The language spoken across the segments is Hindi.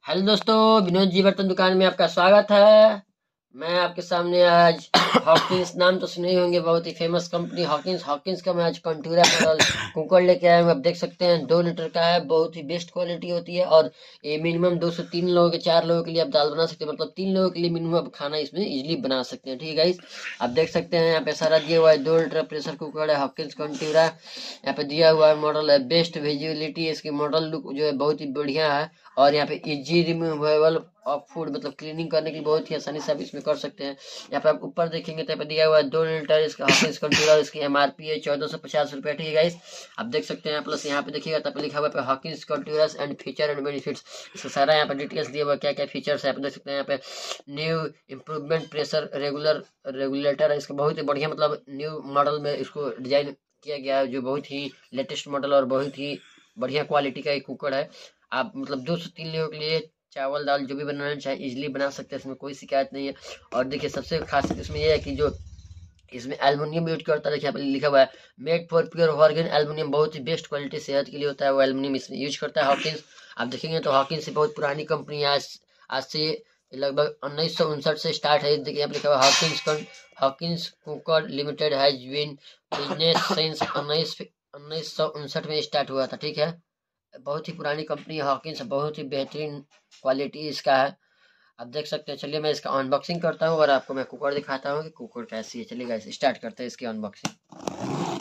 हेलो दोस्तों, विनोद जी बर्तन दुकान में आपका स्वागत है। मैं आपके सामने आज हॉकिंस नाम तो सुने ही होंगे, बहुत ही फेमस कंपनी हॉकिंस का मैं आज कंटूरा मॉडल कुकर लेके आया हूँ। आप देख सकते हैं 2 लीटर का है, बहुत ही बेस्ट क्वालिटी होती है और ये मिनिमम 2 से 3 लोगों के 4 लोगों के लिए आप दाल बना सकते हैं। मतलब 3 लोगों के लिए मिनिमम आप खाना इसमें इजिली बना सकते हैं। ठीक है गाइस, आप देख सकते हैं यहाँ पे सारा दिया हुआ है। 2 लीटर प्रेशर कुकर है हॉकिंस कंटूरा। यहाँ पे दिया हुआ है मॉडल है बेस्ट विजिबिलिटी, इसकी मॉडल लुक जो है बहुत ही बढ़िया है। और यहाँ पे इजी रिमूवेबल ऑफ फूड, मतलब क्लीनिंग करने के लिए बहुत ही आसानी से आप इसमें कर सकते हैं। यहाँ पे आप ऊपर देखेंगे तो यहाँ पे दिया हुआ है 2 लीटर इसका हॉकिंस कंटूरा। इसकी एमआरपी है 1450 रुपये। ठीक है गाइस, आप देख सकते हैं। प्लस यहाँ पे देखिएगा तब लिखा हुआ है Hawkins Conturas and feature and benefits. इसका सारा यहाँ पे डिटेल्स दिया हुआ है, क्या क्या फीचर्स है आप देख सकते हैं। यहाँ पे न्यू इम्प्रूवमेंट प्रेशर रेगुलेटर है। इसका बहुत ही बढ़िया, मतलब न्यू मॉडल में इसको डिजाइन किया गया है, जो बहुत ही लेटेस्ट मॉडल और बहुत ही बढ़िया क्वालिटी का एक कुकर है। आप मतलब 2 से 3 लोगों के लिए चावल दाल जो भी बनाना चाहे इजीली बना सकते हैं, इसमें कोई शिकायत नहीं है। और देखिए सबसे खासियत इसमें यह है कि जो इसमें एल्युमिनियम यूज करता है, देखिए यहाँ पे लिखा हुआ है made for pure virgin aluminium. बहुत ही बेस्ट क्वालिटी सेहत के लिए होता है, वो एल्युमिनियम इसमें यूज करता है हॉकिंस। आप देखेंगे तो हॉकिंस से बहुत पुरानी कंपनी है, आज से लगभग 1959 से स्टार्ट है। देखिए यहाँ पे लिखा हुआ Hawkins cooker limited has been business since 1959 में स्टार्ट हुआ था। ठीक है, बहुत ही पुरानी कंपनी है हॉकिंस, बहुत ही बेहतरीन क्वालिटी इसका है। आप देख सकते हैं। चलिए मैं इसका अनबॉक्सिंग करता हूँ और आपको मैं कुकर दिखाता हूँ कि कुकर कैसी है। चलिए गाइस स्टार्ट करते हैं इसकी अनबॉक्सिंग।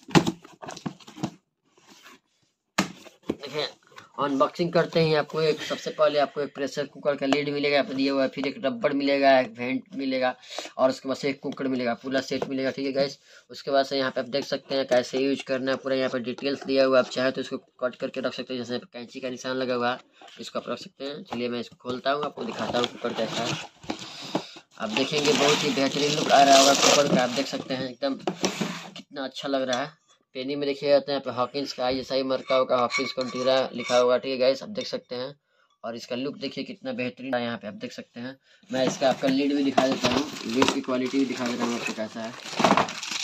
देखिए अनबॉक्सिंग करते ही आपको एक सबसे पहले आपको एक प्रेशर कुकर का लीड मिलेगा, यहाँ पे दिया हुआ है। फिर एक रबड़ मिलेगा, एक वेंट मिलेगा और उसके बाद से एक कुकर मिलेगा, पूरा सेट मिलेगा। ठीक है गाइस, उसके बाद से यहाँ पे आप देख सकते हैं कैसे यूज करना है पूरा। यहाँ पे डिटेल्स दिया हुआ है, आप चाहे तो इसको कट करके रख सकते हैं, जैसे कैंची का निशान लगा हुआ है, इसको आप रख सकते हैं। चलिए मैं इसको खोलता हूँ, आपको दिखाता हूँ कुकर कैसा है। आप देखेंगे बहुत ही बेहतरीन लुक आ रहा होगा कुकर का। आप देख सकते हैं एकदम कितना अच्छा लग रहा है। पेनी में देखिए जाते हैं यहाँ पे हॉकिंस का ISI मार्का होगा, हॉकिंस कंटीरा लिखा होगा। ठीक है गाइस, आप देख सकते हैं। और इसका लुक देखिए कितना बेहतरीन है, यहाँ पे आप देख सकते हैं। मैं इसका आपका लीड भी दिखा देता हूँ, लीड की क्वालिटी भी दिखा देता हूँ आपको कैसा है।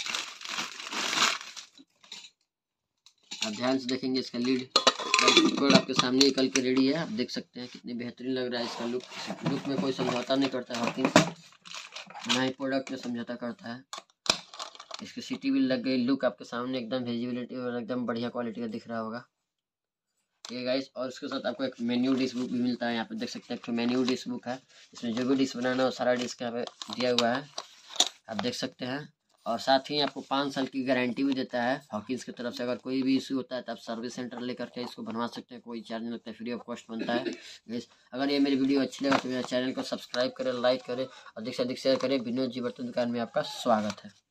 आप ध्यान से देखेंगे इसका लीड कुकर आपके सामने निकल के रेडी है। आप देख सकते हैं कितनी बेहतरीन लग रहा है इसका लुक में कोई समझौता नहीं करता है हॉकिंस, ना ही प्रोडक्ट में समझौता करता है। इसकी सीटी भी लग गई, लुक आपके सामने एकदम विजिबिलिटी और एकदम बढ़िया क्वालिटी का दिख रहा होगा। ठीक है गाइस, और उसके साथ आपको एक मेन्यू डिश बुक भी मिलता है। यहाँ पे देख सकते हैं एक मेन्यू डिश बुक है, इसमें जो भी डिश बनाना हो सारा डिश यहाँ पे दिया हुआ है, आप देख सकते हैं। और साथ ही आपको 5 साल की गारंटी भी देता है हॉकिंस की तरफ से। अगर कोई भी इशू होता है तो आप सर्विस सेंटर लेकर के इसको बनवा सकते हैं, कोई चार्ज नहीं लगता है, फ्री ऑफ कॉस्ट बनता है। गाइस अगर ये मेरी वीडियो अच्छी लगे तो मेरे चैनल को सब्सक्राइब करें, लाइक करें और अधिक से अधिक शेयर करें। विनोद जी बर्तन दुकान में आपका स्वागत है।